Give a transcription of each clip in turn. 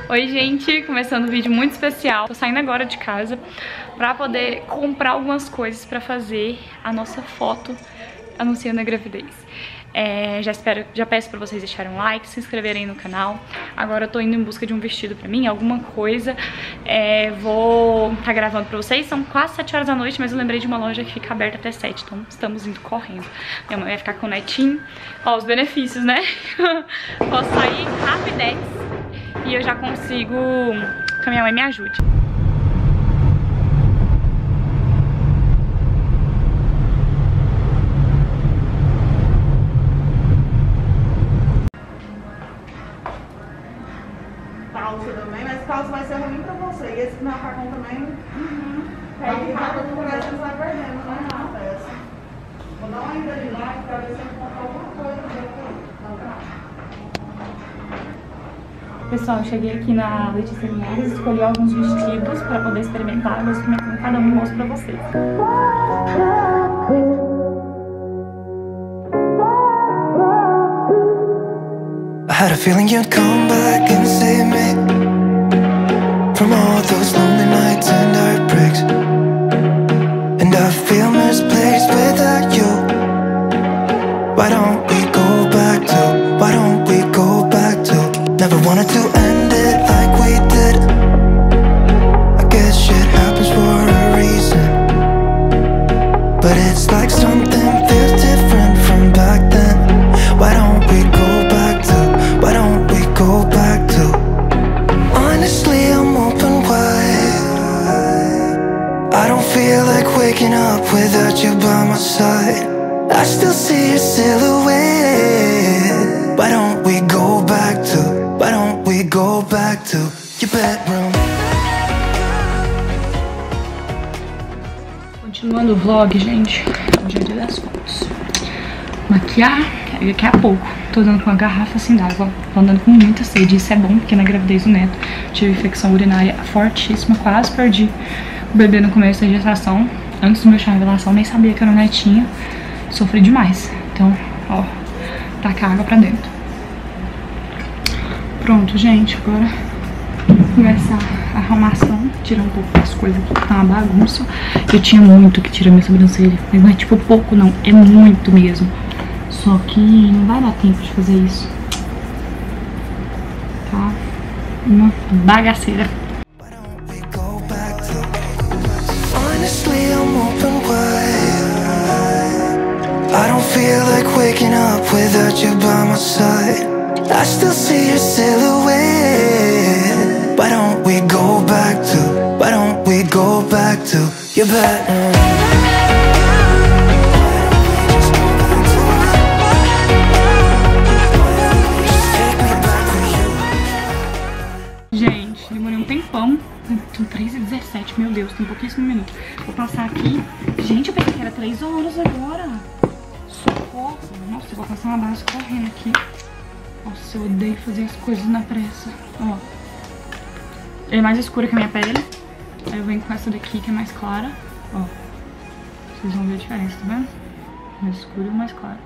Oi gente, começando um vídeo muito especial. Tô saindo agora de casa pra poder comprar algumas coisas pra fazer a nossa foto anunciando a gravidez. Já peço pra vocês deixarem um like, se inscreverem no canal. Agora eu tô indo em busca de um vestido pra mim, alguma coisa. Vou tá gravando pra vocês, são quase 7 horas da noite, mas eu lembrei de uma loja que fica aberta até 7, então estamos indo correndo. Minha mãe vai ficar com o netinho. Ó, os benefícios, né? Posso sair rapidez e eu já consigo que a minha mãe me ajude. Calça também, mas calça vai ser ruim pra você. E esse macacão também. Aí cada lugar você vai perdendo, né? Na peça. Vou dar uma ida de lá pra ver se eu encontro alguma coisa. Pessoal, eu cheguei aqui na Letícia Linhares, escolhi alguns vestidos pra poder experimentar. Eu vou experimentando cada um e mostro pra vocês. I had a feeling you'd come back and save me from all those lonely nights and heartbreaks. And I feel misplaced without you. Why don't we go back to, why don't we go back to? Never wanted to end it like we did. I guess shit happens for a reason, but it's like something feels different from back then. Why don't we go back to, why don't we go back to? Honestly, I'm open wide. I don't feel like waking up without you by my side. I still see your silhouette. Why don't we go back to, why don't we go back to your bedroom? Continuando o vlog, gente, hoje é o dia das fotos. Maquiar daqui a pouco. Tô andando com uma garrafa assim d'água. Tô andando com muita sede. Isso é bom, porque na gravidez do neto tive infecção urinária fortíssima. Quase perdi o bebê no começo da gestação. Antes do meu chá de revelação, nem sabia que era um netinho. Sofri demais. Então, ó, tacar água pra dentro. Pronto, gente. Agora começar a arrumação. Tirar um pouco das coisas aqui, tá uma bagunça. Eu tinha muito que tirar minha sobrancelha. Mas não é tipo pouco, não. É muito mesmo. Só que não vai dar tempo de fazer isso. Tá uma bagaceira. Honestly, I'm open wide. I don't feel like waking up without you by my side. I still see your silhouette. Why don't we go back to, why don't we go back to your bedroom? Gente, demorei um tempão. São 3h17, meu Deus, tem pouquíssimo minuto. Vou passar aqui. Gente, eu pensei que era 3 horas agora. Socorro. Nossa, eu vou passar uma base correndo aqui. Nossa, eu odeio fazer as coisas na pressa. Ó. Ele é mais escura que a minha pele. Aí eu venho com essa daqui que é mais clara. Ó. Vocês vão ver a diferença, tá vendo? Mais escura e mais clara.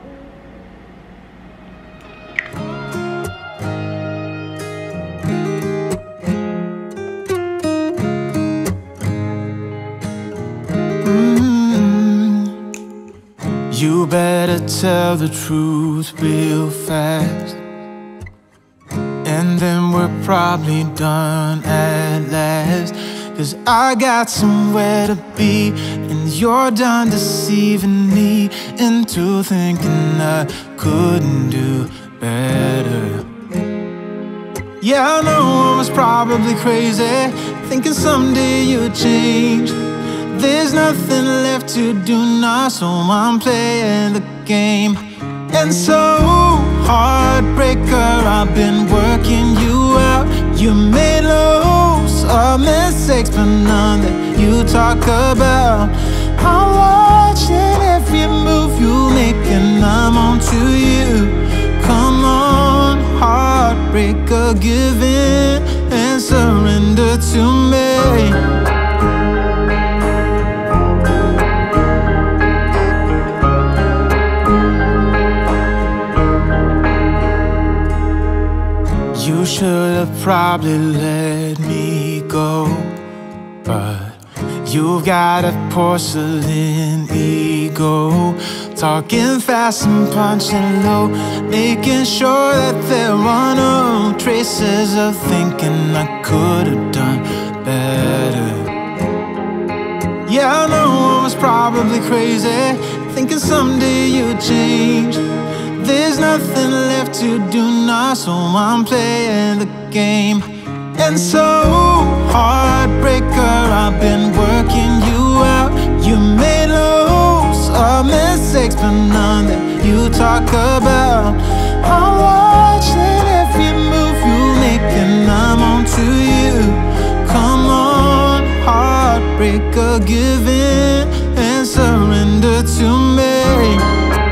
You better tell the truth real fast, and then we're probably done at last. 'Cause I got somewhere to be, and you're done deceiving me into thinking I couldn't do better. Yeah, I know I was probably crazy, thinking someday you'd change. There's nothing left to do now, so I'm playing the game. And so, heartbreaker, I've been working you out. You made loads of mistakes, but none that you talk about. I'm watching every move you make, and I'm on to you. Come on, heartbreaker, give in and surrender to me. You should have probably probably let me go, but you've got a porcelain ego, talking fast and punching low, making sure that there are no traces of thinking I could have done better. Yeah, I know I was probably crazy, thinking someday you'd change. There's nothing left to do now, so I'm playing the game. And so, heartbreaker, I've been working you out. You made loads of mistakes, but none that you talk about. I'm watching every move you make, and I'm on to you. Come on, heartbreaker, give in and surrender to me.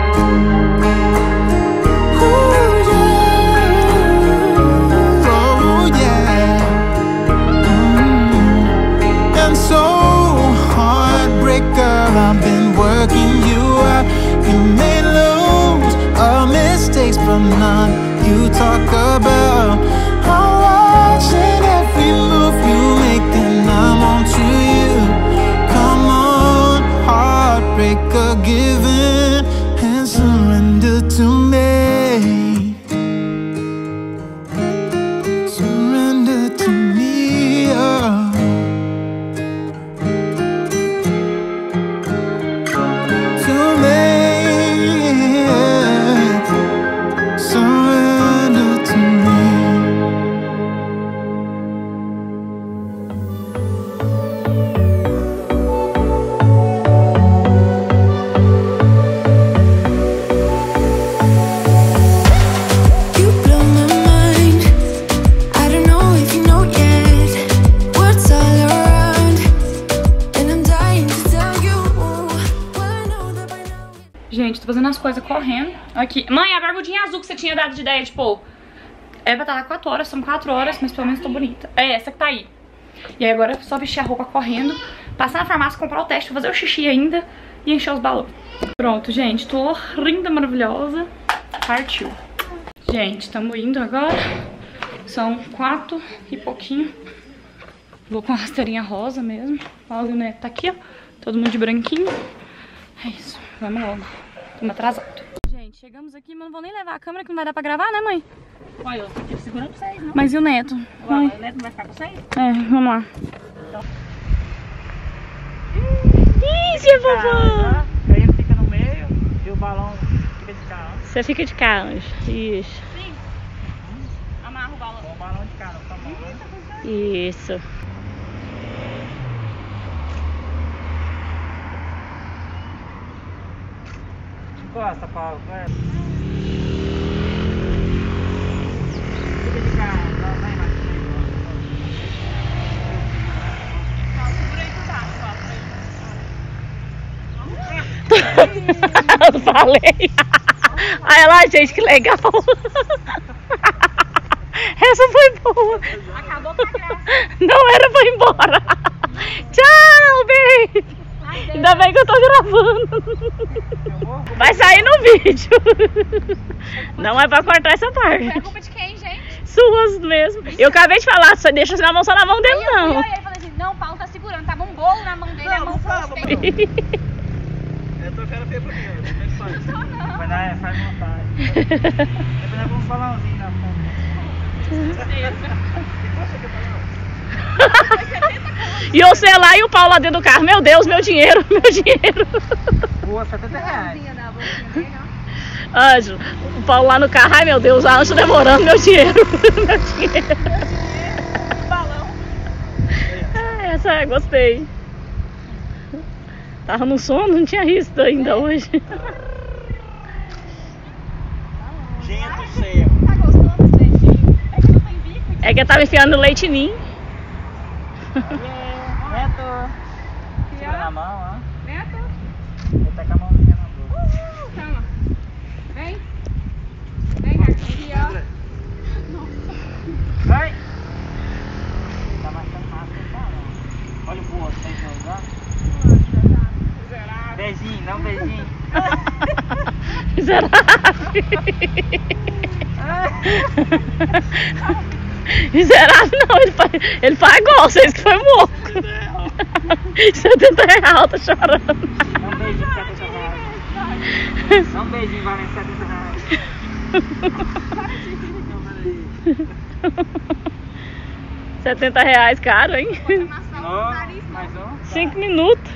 I've been working you out. You made loads of mistakes, but none you talk about. I'm watching every move you make, and I'm on to you. Come on, heartbreaker, give in and surrender to me. Surrender to me, oh. Gente, tô fazendo as coisas correndo. Aqui. Mãe, a barbudinha azul que você tinha dado de ideia de pôr. É pra estar 4 horas, são 4 horas, mas pelo menos tô bonita. É essa que tá aí. E aí agora é só vestir a roupa correndo, passar na farmácia, comprar o teste, fazer o xixi ainda e encher os balões. Pronto, gente, tô linda, maravilhosa. Partiu. Gente, tamo indo agora. São 4 e pouquinho. Vou com a rasteirinha rosa mesmo. Olha, o Neto tá aqui, ó. Todo mundo de branquinho. É isso, vamos logo. Estamos atrasados. Gente, chegamos aqui, mas não vou nem levar a câmera que não vai dar pra gravar, né, mãe? Olha, eu tô segurando pra vocês, não? Mas e o Neto? Ué, o Neto não vai ficar com vocês? É, vamos lá. Então. Ih, vovó! Aí ele fica no meio e o balão fica de cá. Você fica de cá, Anjo. Isso. Sim. Amarra o balão. O balão de cá, não tá bom, né? Isso. Encosta, Paulo. Fica de cá, não vai mais. Eu falei. Olha lá, gente, que legal. Essa foi boa. Acabou com a graça. Não era pra ir embora. Tchau, baby. Ainda bem que eu tô gravando. Vai sair no vídeo. Não é pra cortar essa parte. É culpa de quem, gente? Suas mesmo. Eu acabei de falar, só deixa na mão, só na mão dele, não. Eu olhei e falei assim, não, o Paulo tá segurando. Tava um bolo na mão dele, a mão foi Eu tô cara feio pra mim, ó. Vai dar, faz vontade. Depois nós vamos falar um na E você lá e o Paulo lá dentro do carro. Meu Deus, meu dinheiro, meu dinheiro. Boa, R$70. Anjo, o Paulo lá no carro. Ai, meu Deus, a Anjo demorando, meu dinheiro. Meu dinheiro. balão. Ah, essa gostei. Tava no sono, não tinha visto ainda hoje. Gente, ceia. Tá gostoso esse leitinho? É que não tem bico. É que eu tava enfiando leite em mim. Neto. Segura na mão, ó. Neto, Ele tá com a mãozinha na boca. calma. Vem. Vem aqui, ó. Vai. Tá marcando massa, tá? Olha o boa, tem que usar. Beijinho, dá um beijinho. Miserável. Miserável não, ele faz igual vocês que foi moco. R$70, tá chorando. Dá um beijinho, R$70. Dá um beijinho, valendo R$70. R$70 caro, hein? Mais um. 5 minutos.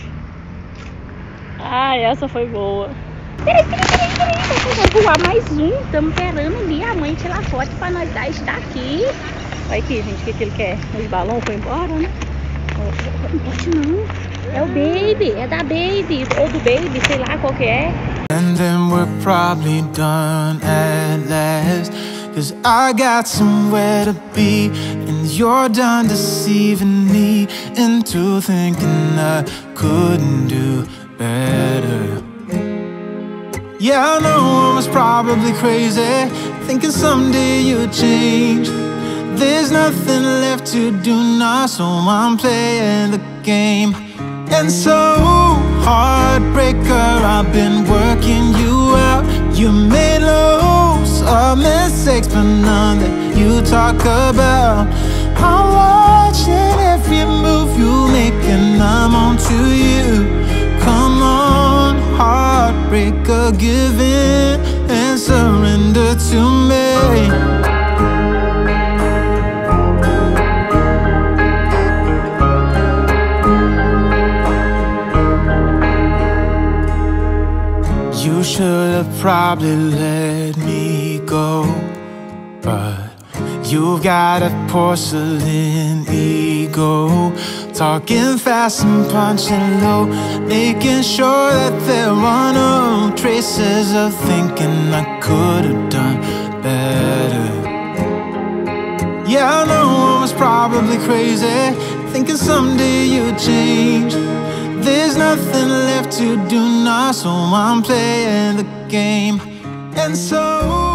Ai, essa foi boa. Peraí, vou voar mais um. Estamos esperando ali a mãe tirar foto pra nós dar isso daqui. Olha aqui, gente, o que ele quer? Os balões foi embora, né? Não pode não. É o Baby, é da Baby. Ou do Baby, sei lá qual que é. And then we're probably done at last, 'cause I got somewhere to be, and you're done deceiving me into thinking I couldn't do better. Yeah, I know I was probably crazy, thinking someday you'd change. There's nothing left to do now, so I'm playing the game. And so, heartbreaker, I've been working you out. You made loads of mistakes, but none that you talk about. I'm watching every move you make, and I'm on to you. Come on, heartbreaker, give in and surrender to me. You should have probably let me go, but you've got a porcelain ego, talking fast and punching low, making sure that there are no traces of thinking I could have done better. Yeah, I know I was probably crazy, thinking someday you'd change. There's nothing left to do now, so I'm playing the game. And so